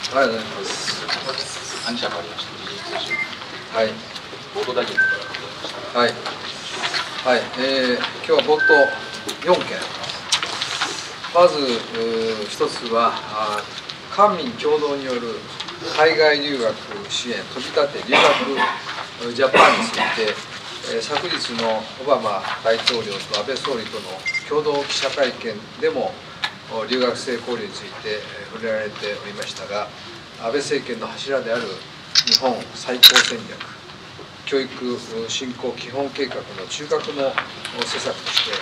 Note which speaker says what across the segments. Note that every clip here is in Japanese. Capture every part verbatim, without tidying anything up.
Speaker 1: ありがとうございます。
Speaker 2: 何社かありました。
Speaker 1: はい。
Speaker 2: 報道大臣の方からございました。
Speaker 1: はい。はい。えー、今日は冒頭よんけん。まず一つは官民共同による海外留学支援飛び立て留学ジャパンについて、えー、昨日のオバマ大統領と安倍総理との共同記者会見でも留学生交流について触れられておりましたが、安倍政権の柱である日本再興戦略、教育振興基本計画の中核の施策として、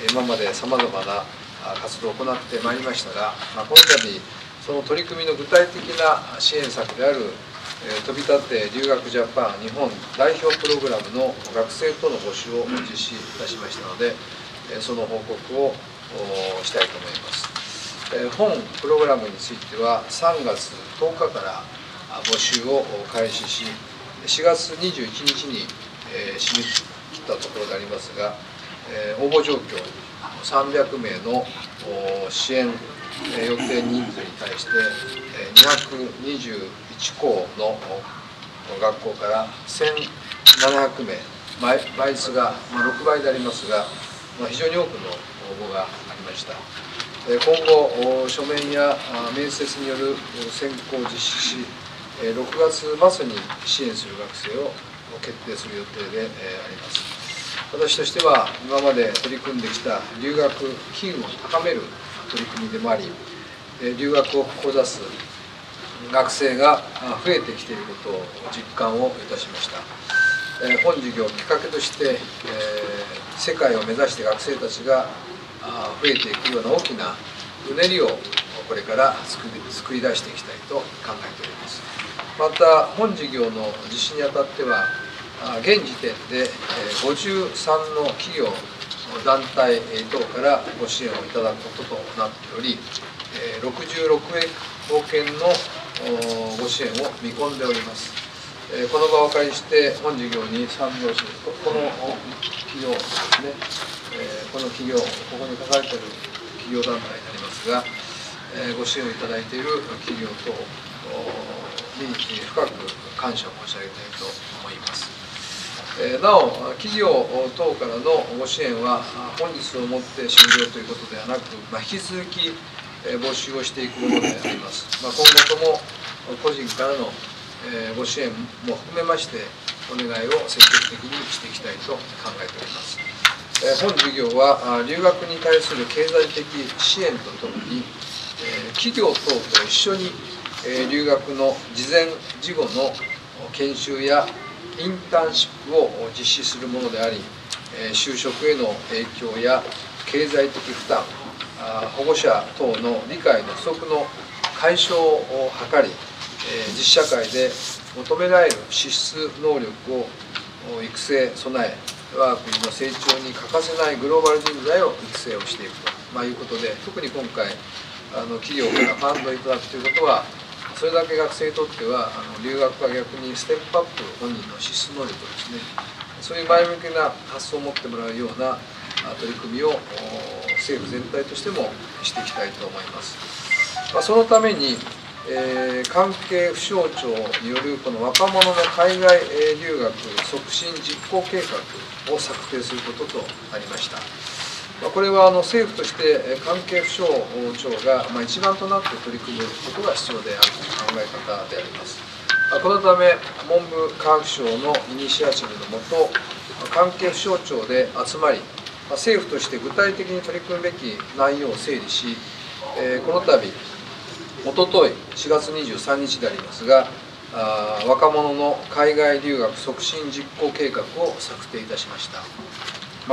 Speaker 1: 今までさまざまな活動を行ってまいりましたが、この度、その取り組みの具体的な支援策である飛び立て留学ジャパン日本代表プログラムの学生との募集を実施いたしましたので、その報告をしたいと思います。本プログラムについてはさんがつとおかから募集を開始し、しがつにじゅういちにちに締め切ったところでありますが、応募状況、さんびゃくめいの支援予定人数に対してにひゃくにじゅういちこうの学校からせんななひゃくめい、倍率がろくばいでありますが、非常に多くの応募がありました。今後、書面や面接による選考を実施し、ろくがつまつに支援する学生を決定する予定であります。私としては、今まで取り組んできた留学機運を高める取り組みでもあり、留学を志す学生が増えてきていることを実感をいたしました。本授業をきっかけとして、世界を目指して学生たちが増えていくような大きなうねりをこれから作り、作り出していきたいと考えております。また、本授業の実施にあたっては、現時点でごじゅうさんの企業、団体等からご支援をいただくこととなっており、ろくじゅうろくおくえんのご支援を見込んでおります。この場をお借りして、本授業に賛同する、この企業ですね、この企業、ここに書かれている企業団体になりますが、ご支援をいただいている企業等に深く感謝を申し上げたいと思います。なお、企業等からのご支援は、本日をもって終了ということではなく、引き続き募集をしていくものであります。今後とも個人からのご支援も含めまして、お願いを積極的にしていきたいと考えております。本授業は、留学に対する経済的支援とともに、企業等と一緒に留学の事前事後の研修やインターンシップを実施するものであり、就職への影響や経済的負担、保護者等の理解の不足の解消を図り、実社会で求められる資質能力を育成、備え、我が国の成長に欠かせないグローバル人材を育成をしていくと、まあ、いうことで、特に今回、あの企業からファンドをいただくということは、それだけ学生にとっては、あの留学は逆にステップアップ、本人の資質能力をですね、そういう前向きな発想を持ってもらうような取り組みを政府全体としてもしていきたいと思います。まあ、そのために、えー、関係府省庁によるこの若者の海外留学促進実行計画を策定することとなりました。これはあの政府として関係府省庁が一丸となって取り組むことが必要であるという考え方であります。このため、文部科学省のイニシアチブのもと、関係府省庁で集まり、政府として具体的に取り組むべき内容を整理し、この度、おとといしがつにじゅうさんにちでありますが、若者の海外留学促進実行計画を策定いたしました。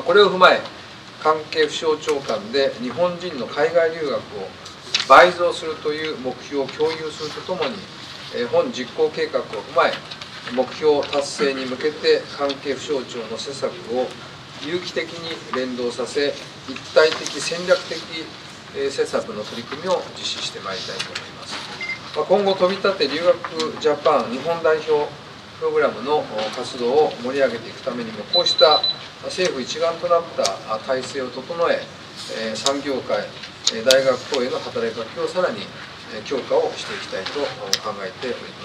Speaker 1: これを踏まえ、関係府省庁間で日本人の海外留学を倍増するという目標を共有するとともに、本実行計画を踏まえ、目標達成に向けて関係府省庁の施策を有機的に連動させ、一体的戦略的施策の取り組みを実施してまいりたいと思います。今後、飛び立て留学ジャパン日本代表プログラムの活動を盛り上げていくためにも、こうした政府一丸となった体制を整え、産業界、大学等への働きかけをさらに強化をしていきたいと考えております。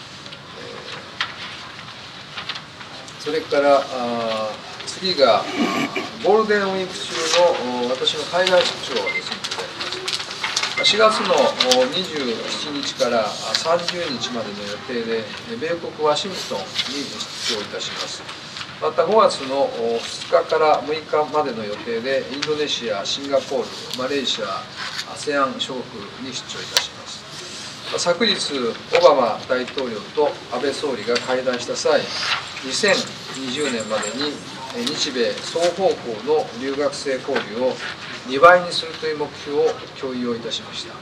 Speaker 1: それから次がゴールデンウィーク中の私の海外出張についてであります。しがつのにじゅうしちにちからさんじゅうにちまでの予定で米国ワシントンに出張いたします。またごがつのふつかからむいかまでの予定でインドネシア、シンガポール、マレーシア、アセアン諸国に出張いたします。昨日オバマ大統領と安倍総理が会談した際、にせんにじゅうねんまでに日米双方向の留学生交流をにばいにするという目標を共有をいたしました。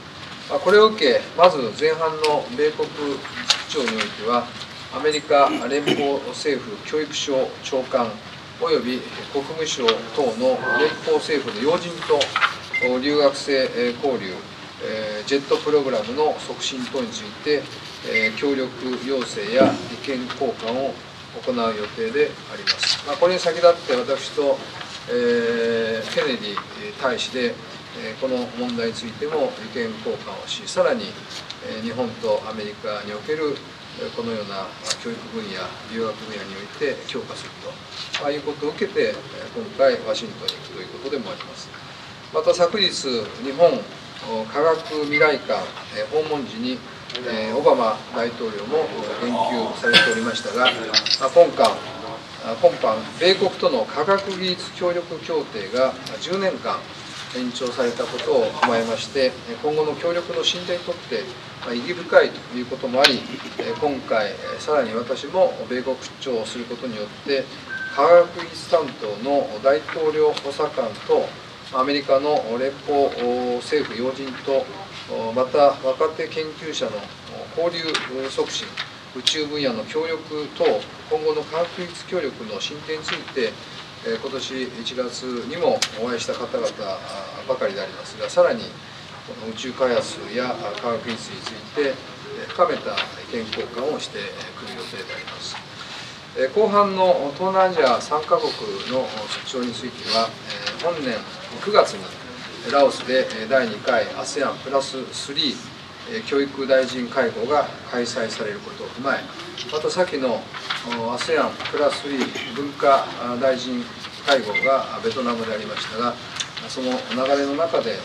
Speaker 1: これを受け、まず前半の米国出張においては、アメリカ連邦政府教育省長官および国務省等の連邦政府の要人と留学生交流、ジェットプログラムの促進等について、協力要請や意見交換を行う予定であります。まあ、これに先立って私と、えー、ケネディ大使で、えー、この問題についても意見交換をし、さらに、えー、日本とアメリカにおけるこのような教育分野、留学分野において強化すると、まあ、いうことを受けて、今回ワシントンに行くということでもあります。また昨日、日本科学未来館訪問時にオバマ大統領も言及されておりましたが、今般、今般米国との科学技術協力協定がじゅうねんかん延長されたことを踏まえまして、今後の協力の進展にとって意義深いということもあり、今回、さらに私も米国出張をすることによって、科学技術担当の大統領補佐官とアメリカの連邦政府要人と、また若手研究者の交流促進、宇宙分野の協力等、今後の科学技術協力の進展について、今年いちがつにもお会いした方々ばかりでありますが、さらにこの宇宙開発や科学技術について深めた意見交換をしてくる予定であります。後半の東南アジアさんかこくの出張については、本年くがつにラオスでだいにかい アセアン プラススリー教育大臣会合が開催されることを踏まえ、また先の アセアン プラススリー文化大臣会合がベトナムでありましたが、その流れの中で、えー、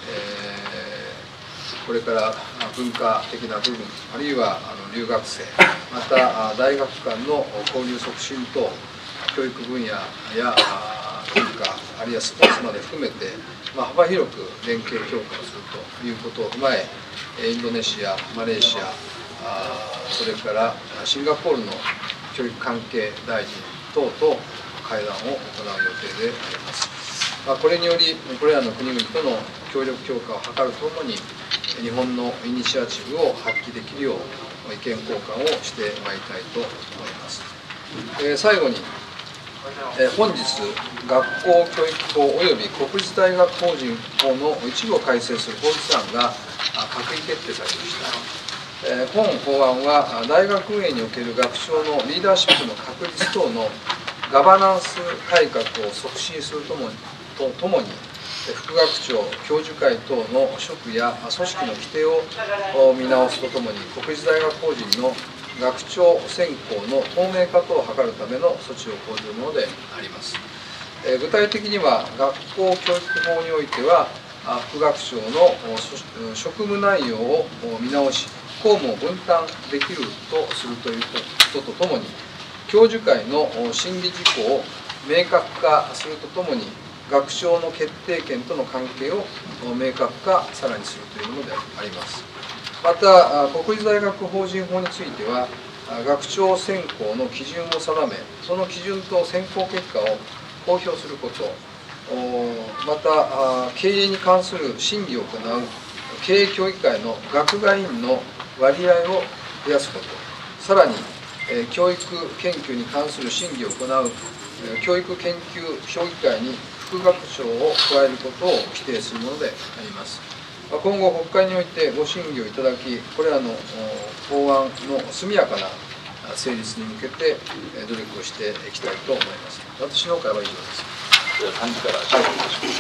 Speaker 1: これから文化的な部分、あるいはあの留学生、また大学間の交流促進等、教育分野や文化、あるいはスポーツまで含めて、まあ、幅広く連携強化をするということを踏まえ、インドネシア、マレーシア、それからシンガポールの教育関係大臣等と会談を行う予定であります。まあ、これにより、これらの国々との協力強化を図るとともに、日本のイニシアチブを発揮できるよう、意見交換をしてまいりたいと思います。えー、最後に、えー、本日、学校教育法及び国立大学法人法の一部を改正する法律案が閣議決定されました。本法案は大学運営における学長のリーダーシップの確立等のガバナンス改革を促進するともに、とともに副学長、教授会等の職や組織の規定を見直すとともに、国立大学法人の学長選考の透明化等を図るための措置を講ずるものであります。具体的には、学校教育法においては、副学長の職務内容を見直し、公務を分担できるとするということとともに、教授会の審議事項を明確化するとともに、学長の決定権との関係を明確化、さらにするというものであります。また、国立大学法人法については、学長選考の基準を定め、その基準と選考結果を公表すること、また経営に関する審議を行う経営協議会の学外員の割合を増やすこと、さらに教育研究に関する審議を行う教育研究評議会に副学長を加えることを規定するものであります。今後、国会においてご審議をいただき、これらの法案の速やかな成立に向けて努力をしていきたいと思います。私の会は以上です。
Speaker 2: では、幹事から、はい。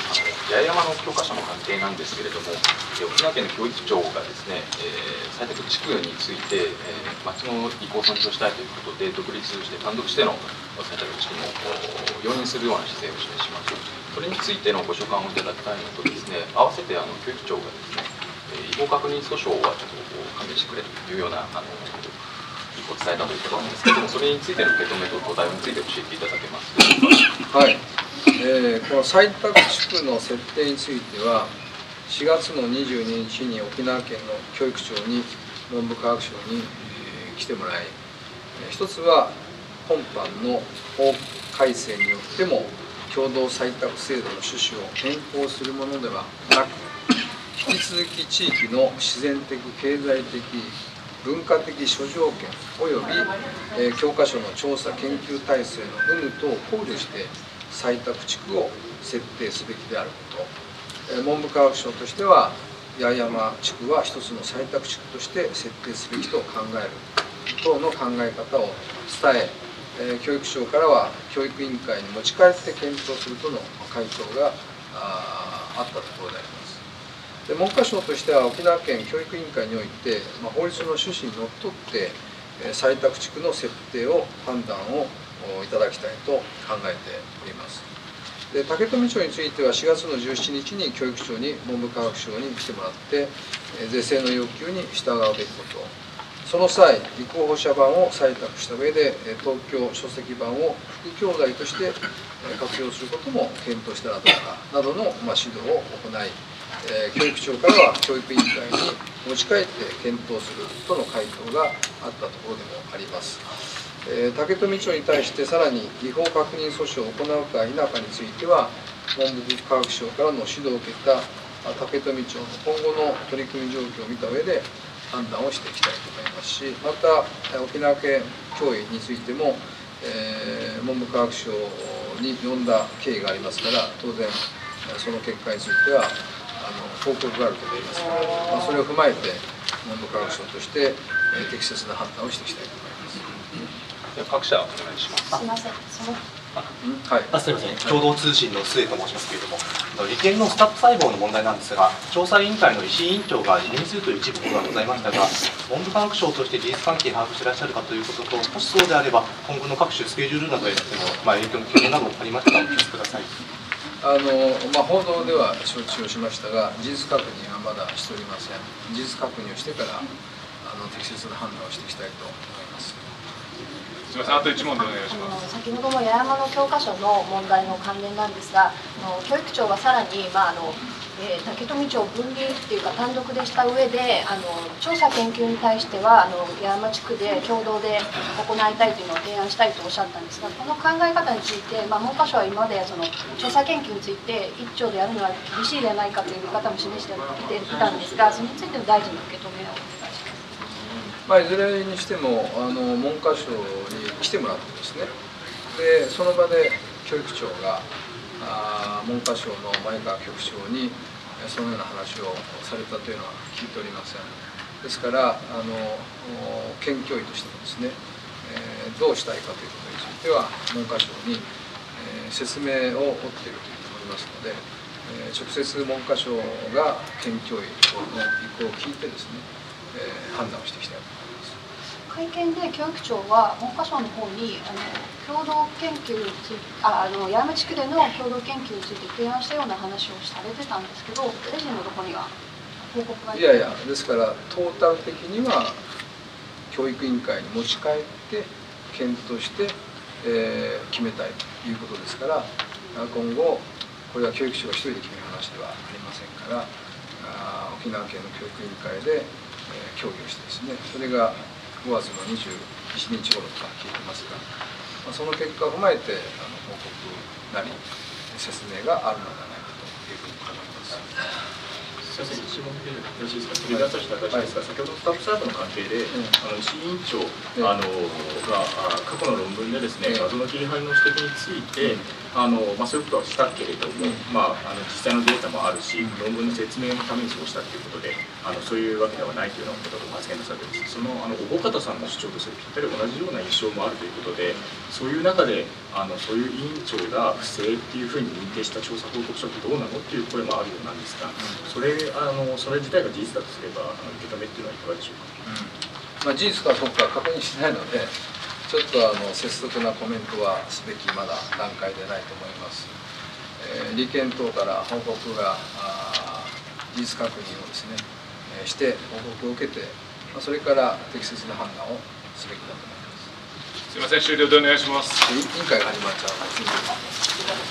Speaker 2: 八重山の教科書の関係なんですけれども、沖縄県の教育庁がですね、えー、採択地区について、えー、町の意向を尊重したいということで、独立して単独しての採択地区も容認するような姿勢を示します。それについてのご所感をいただきたいのとですね、合わせてあの教育庁がですね、違法確認訴訟はちょっと勘弁してくれというようなあの意向を伝えたということなんですけれども、それについての受け止めと土台について教えていただけますでしょうか。
Speaker 1: はい、えー、この採択地区の設定については、しがつのにじゅうににちに沖縄県の教育庁に、文部科学省に、えー、来てもらい、一つは本般の法改正によっても、共同採択制度の趣旨を変更するものではなく、引き続き地域の自然的、経済的、文化的諸条件および、えー、教科書の調査研究体制の有無等を考慮して採択地区を設定すべきであること、えー、文部科学省としては八重山地区は一つの採択地区として設定すべきと考える等の考え方を伝え、えー、教育省からは教育委員会に持ち帰って検討するとの回答が あ, あったところであります。で文科省としては沖縄県教育委員会において、まあ、法律の趣旨にのっとって、えー、採択地区の設定を判断をいただきたいと考えております。で竹富町についてはしがつのじゅうしちにちに教育庁に文部科学省に来てもらって、えー、是正の要求に従うべきこと、その際立候補者版を採択した上で東京書籍版を副教材として活用することも検討したらどうかなどの、まあ、指導を行い、えー、教育庁からは教育委員会に持ち帰って検討するとの回答があったところでもあります。えー、竹富町に対してさらに違法確認訴訟を行うか否かについては文部科学省からの指導を受けた竹富町の今後の取り組み状況を見た上で判断をしていきたいと思いますし、また沖縄県教委についても、えー、文部科学省に呼んだ経緯がありますから、当然その結果についてはあの報告があると思いますから、まあ、それを踏まえて文部科学省として、えー、適切な判断をしていきたいと思います。
Speaker 2: では各社お願いします。
Speaker 3: すみません。その
Speaker 4: はい、あすみません、共同通信の末と申しますけれども、利権のスタップ細胞の問題なんですが、調査委員会の石井委員長が辞任するという一部報道がございましたが、文部科学省として事実関係を把握していらっしゃるかということと、もしそうであれば、今後の各種スケジュールなどへの、まあ、影響の懸念などありましたらお聞かせください。
Speaker 1: あのまあ、報道では承知をしましたが、事実確認はまだしておりません。事実確認をしてから、あの適切な判断をしていきたいと思います。
Speaker 5: すみません、あといち問でお願いします。
Speaker 3: 先ほどの八重山の教科書の問題の関連なんですが、あの教育庁はさらに、まああのえー、竹富町を分離っていうか単独でした上で、あの調査研究に対してはあの八重山地区で共同で行いたいというのを提案したいとおっしゃったんですが、この考え方について、まあ、文科省は今までその調査研究について一丁でやるのは厳しいではないかという見方も示してきていたんですが、それについての大臣の受け止めをお願いします。
Speaker 1: まあ、いずれにしてもあの文科省に来てもらってですね、でその場で教育庁があ文科省の前川局長にそのような話をされたというのは聞いておりません。ですからあの県教委としてもですね、えー、どうしたいかということについては文科省に、えー、説明を追っていると思いますので、えー、直接文科省が県教委の意向を聞いてですね、えー、判断をしていきたいと思います。
Speaker 3: 会見で教育庁は文科省の方にあの共同研究についてああの八重山地区での共同研究について提案したような話をされてたんですけど、大臣のところには報告が
Speaker 1: いやいや、ですからトータル的には教育委員会に持ち帰って検討して、えー、決めたいということですから、今後これは教育庁が一人で決める話ではありませんから、あ沖縄県の教育委員会で、えー、協議をしてですね、それがごがつのにじゅういちにち頃とか聞いてますが、まあ、その結果を踏まえてあの報告なり説明があるのではないかというふうに考えます。
Speaker 5: すみません、一問でよろしいですか。テレビ朝日高橋ですが、先ほどスタッフサーブの関係で、うん、あの石井委員長、うん、あのが過去の論文でですね、画像の切り張りの指摘について、うん、あのまあ、そういうことはしたけれども、うん、まあ、あの実際のデータもあるし、うん、論文の説明のためにそうしたということで、あのそういうわけではないというようなことを発言なさっています。 そのあの小保方さんの主張とそれぴったり同じような印象もあるということで、そういう中であのそういう委員長が不正っていうふうに認定した調査報告書ってどうなのっていう声もあるようなんですが、それあのそれ自体が事実だとすればあの受け止めっていうのはいかがでしょうか。
Speaker 1: うん、まあ、事実かどうか確認しないので、ちょっとあの拙速なコメントはすべきまだ段階でないと思います。えー、利権等から報告が事実確認をですね、えー、して報告を受けて、まあ、それから適切な判断をすべきだと思います。
Speaker 6: すみません、終了でお願いします。
Speaker 1: 委員会が始まっちゃうので。